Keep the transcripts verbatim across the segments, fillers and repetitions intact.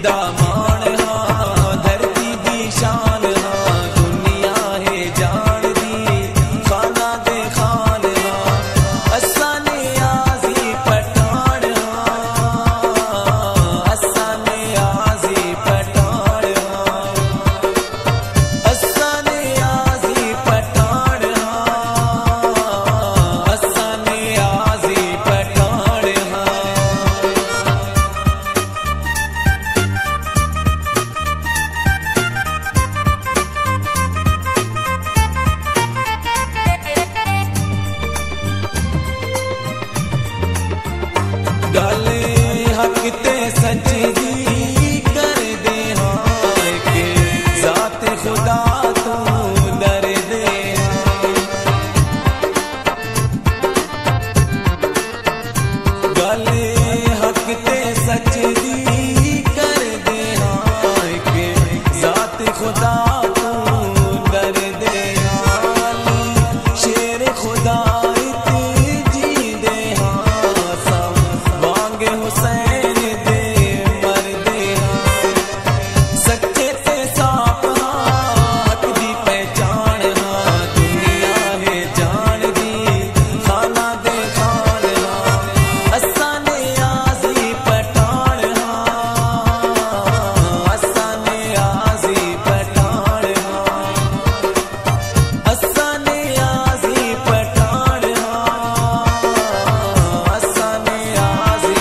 दा मान हाँ, धरती दी शान हाँ, दुनिया है जान दी खाना दे खान हाँ, असा ने आजी पठान हाँ, असा ने आजी पठान हाँ, असा ने आजी पठान हाँ, असा ने आजी पठान हाँ। गले हक ते सच दी कर दे हाँ के जात खुदा तू डर दे हाँ। गले हक ते सच दी कर दे हाँ के जात खुदा तू डर दे हाँ। शेर खुदा हुसैन दे मर दे हाँ, सच्चे ते साफ हाँ, हक दी पहचान हाँ, दुनिया है जान दी खाना दे खान हाँ, असा ने आजी पठान हाँ, असा ने आजी पठान हाँ, असा ने आजी पठान हाँ, असा ने आजी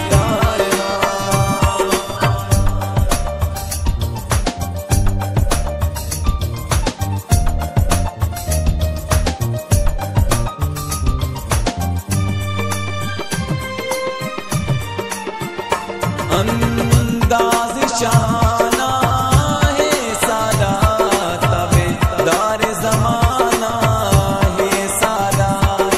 अंदाज शाना है सादा तबेदार ज़माना है सादा।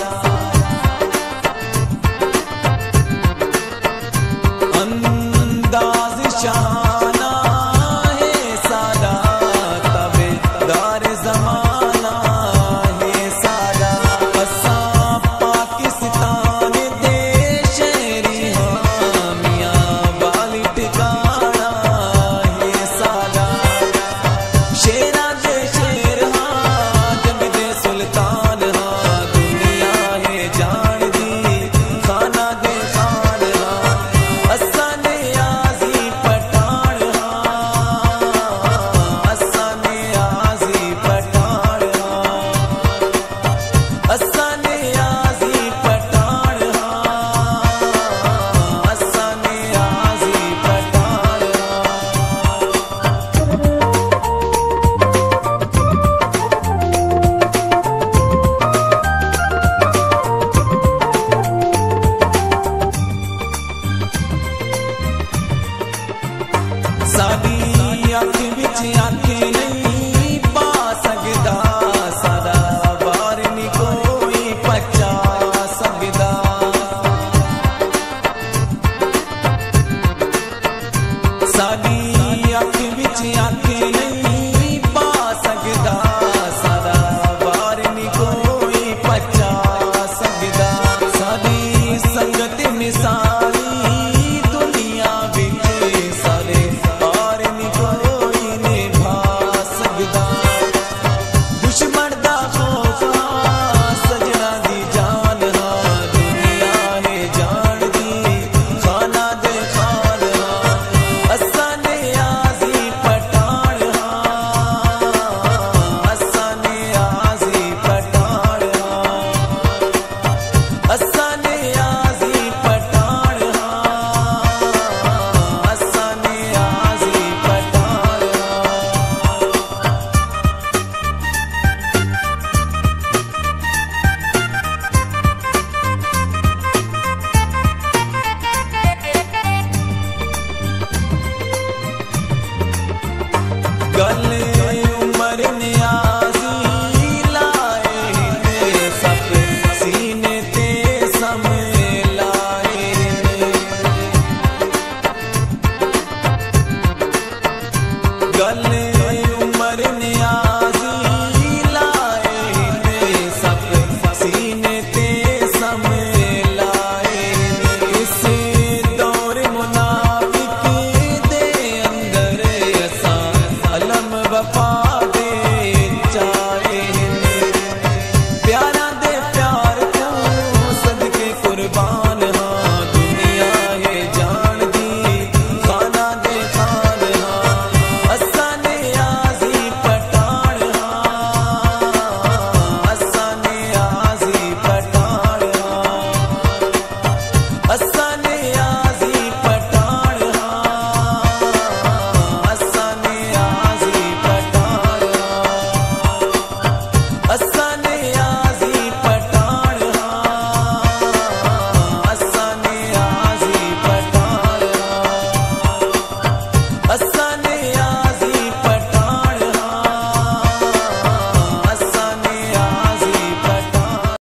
अंदाज शाना है सादा तबेदार ज़माना है सादा। असा पाकिस्तान दे शहरी हाँ, मियां वाली ठिकाना है सादा। शेरा दे शेर हाँ, जंग दे सुल्तान हाँ, दुनिया है जान दी खाना दे खान हाँ, असा ने आजी पठान हाँ, असा ने आजी पठान हाँ, असा ने आजी पठान हाँ, असा ने आजी पठान हाँ। साडी अख विच आंखें नहीं पा सकदा, सादा बार नी कोई पचा सकदा। साडी अख विच आंखें नहीं पा सकदा, सादा बार नी कोई पचा सकदा। साडी संगत मिसाल